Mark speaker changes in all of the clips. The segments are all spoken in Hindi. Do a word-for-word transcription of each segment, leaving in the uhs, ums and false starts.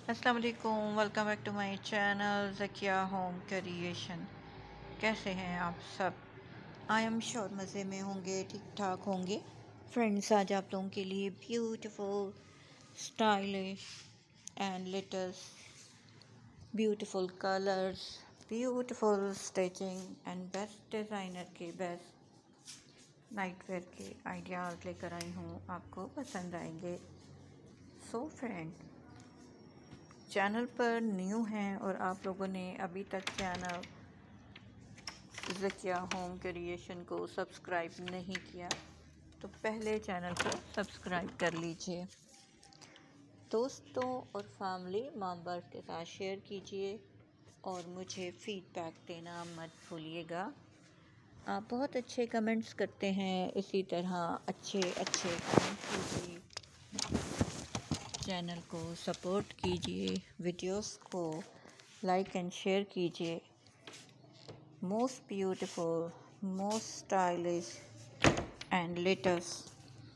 Speaker 1: अस्सलाम वालेकुम, welcome back to my channel Zakia home creation. कैसे हैं आप सब? आई एम श्योर मज़े में होंगे, ठीक ठाक होंगे। फ्रेंड्स, आज आप लोगों के लिए beautiful, stylish and latest beautiful colours, beautiful stitching and best designer के बेस्ट नाइट वेयर के आइडियाज़ लेकर आई हूँ, आपको पसंद आएंगे। सो फ्रेंड, चैनल पर न्यू हैं और आप लोगों ने अभी तक चैनल ज़किया होम क्रिएशन को सब्सक्राइब नहीं किया तो पहले चैनल को सब्सक्राइब कर लीजिए। दोस्तों और फैमिली मेंबर्स के साथ शेयर कीजिए और मुझे फीडबैक देना मत भूलिएगा। आप बहुत अच्छे कमेंट्स करते हैं, इसी तरह अच्छे अच्छे कमेंट्स कीजिए, चैनल को सपोर्ट कीजिए, वीडियोस को लाइक एंड शेयर कीजिए। Most beautiful, most stylish and latest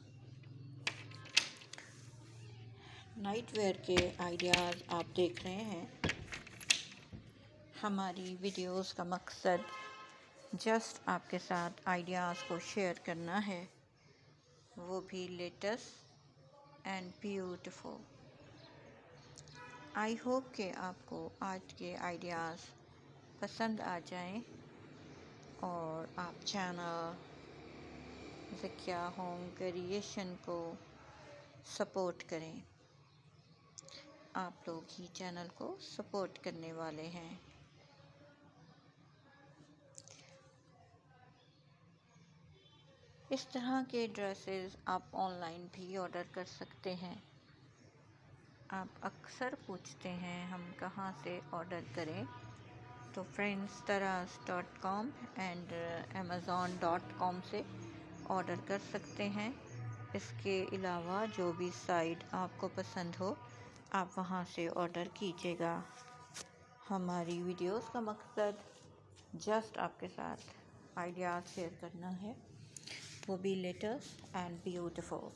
Speaker 1: night wear के आइडियाज़ आप देख रहे हैं। हमारी वीडियोस का मकसद जस्ट आपके साथ आइडियाज़ को शेयर करना है, वो भी latest and beautiful. I hope कि आपको आज के आइडियाज़ पसंद आ जाएं और आप चैनल ज़किया होम क्रिएशन को सपोर्ट करें। आप लोग ही चैनल को सपोर्ट करने वाले हैं। इस तरह के ड्रेसेस आप ऑनलाइन भी ऑर्डर कर सकते हैं। आप अक्सर पूछते हैं हम कहाँ से ऑर्डर करें, तो फ्रेंड्स तराज dot com and Amazon dot com से ऑर्डर कर सकते हैं। इसके अलावा जो भी साइट आपको पसंद हो आप वहां से ऑर्डर कीजिएगा। हमारी वीडियोस का मकसद जस्ट आपके साथ आइडियाज़ शेयर करना है, वो भी latest and beautiful.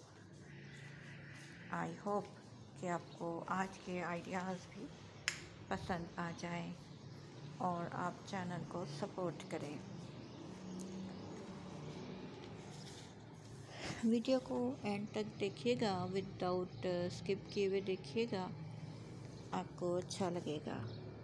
Speaker 1: I hope कि आपको आज के आइडियाज़ भी पसंद आ जाएं और आप चैनल को सपोर्ट करें। वीडियो को एंड तक देखिएगा, विदाउट स्किप किए हुए देखिएगा, आपको अच्छा लगेगा,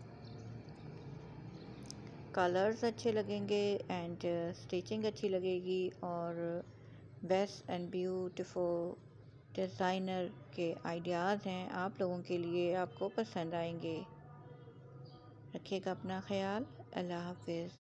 Speaker 1: कलर्स अच्छे लगेंगे एंड स्टिचिंग अच्छी लगेगी और बेस्ट एंड ब्यूटीफुल डिज़ाइनर के आइडियाज़ हैं आप लोगों के लिए, आपको पसंद आएंगे। रखिएगा अपना ख्याल। अल्लाह हाफिज़।